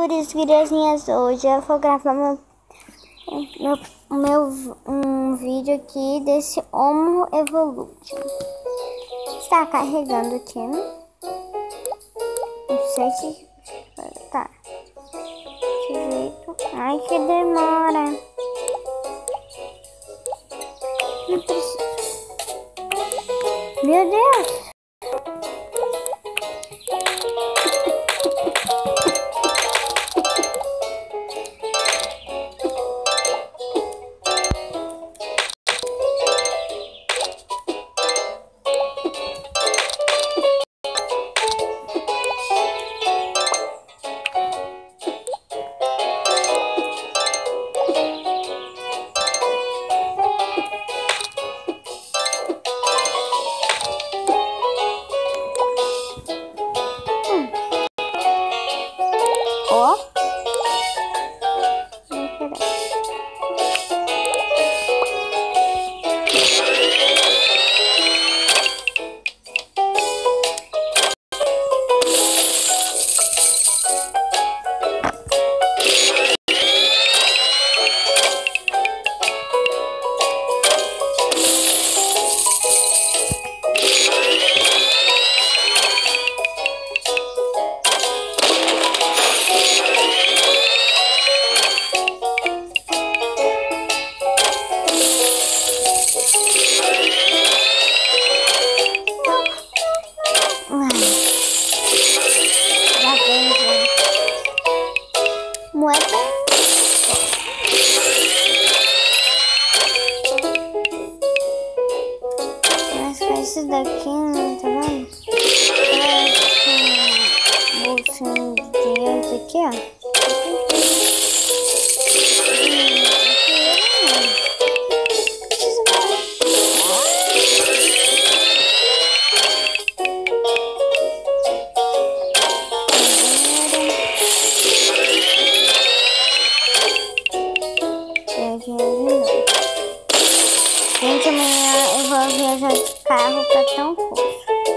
guris, guriazinhas, hoje eu vou gravar um vídeo aqui desse Homo Evolution. Está carregando aqui, né? Não sei se... Tá. Desse jeito. Ai, que demora. Não preciso. Meu Deus. Esse daqui, né, tá vendo? Parece um bolsinho de dinheiro aqui, ó. Gente, amanhã eu vou viajar de carro pra tão curso.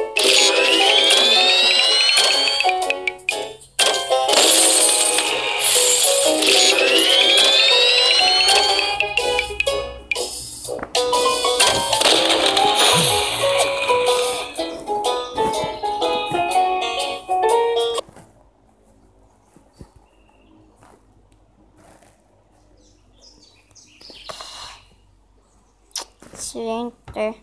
Gente,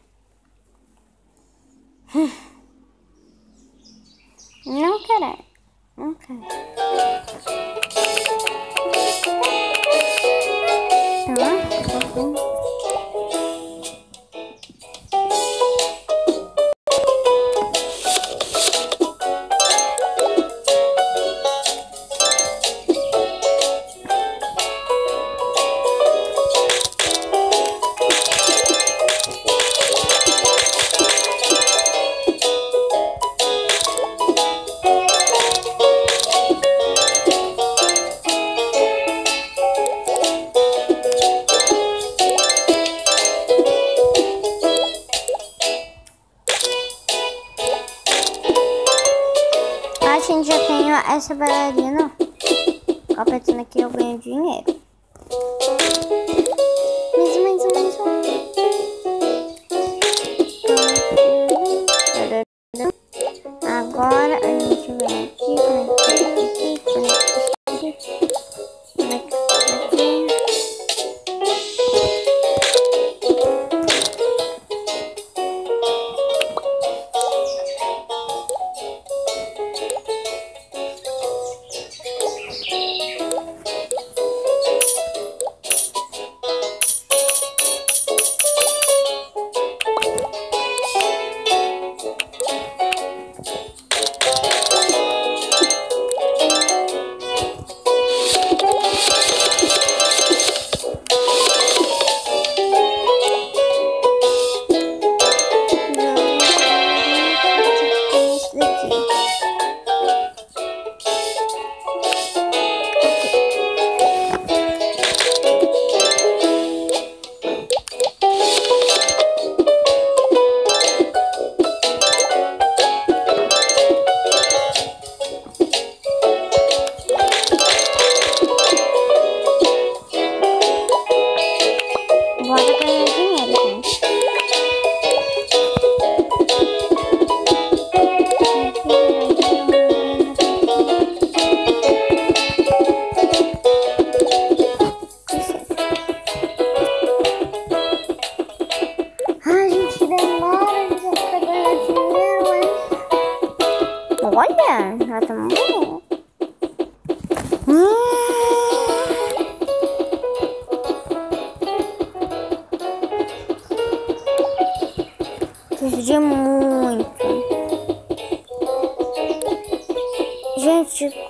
não quero, não quero. Gente, já tenho essa bailarina. Completando aqui eu ganho dinheiro. Mais um. Agora a gente vem aqui,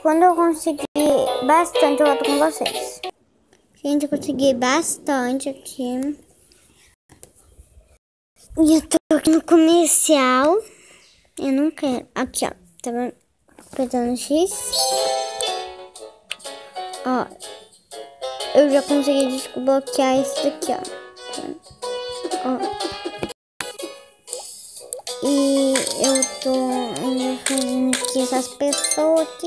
Quando eu conseguir bastante, eu volto com vocês. Gente, eu consegui bastante aqui. E eu tô aqui no comercial. Eu não quero. Aqui, ó. Tá vendo? Apertando X. Ó. Eu já consegui desbloquear isso daqui, ó. E eu tô fazendo aqui essas pessoas aqui.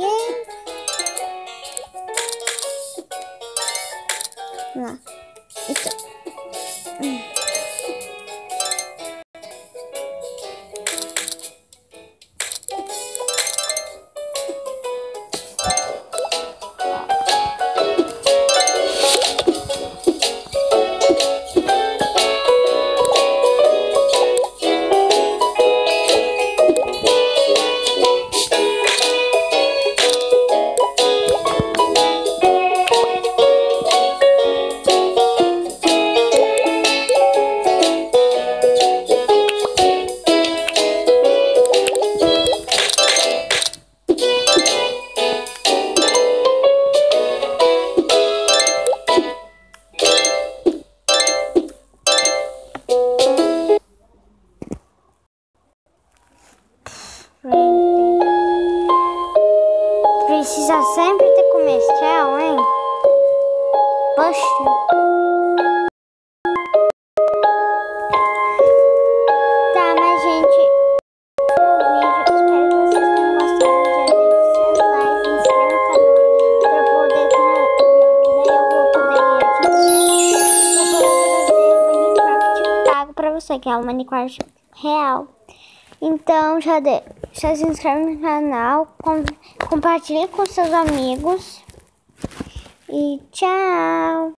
Lá. Então. Precisa sempre ter comercial, hein? Poxa. Tá, mas gente, o vídeo. Espero que vocês tenham gostado. Já deixe seus likes, inscreva no canal pra eu poder daí eu vou poder trazer Minecraft pago pra você, que é o Minecraft real. Então, já se inscreve no canal, compartilhe com seus amigos e tchau!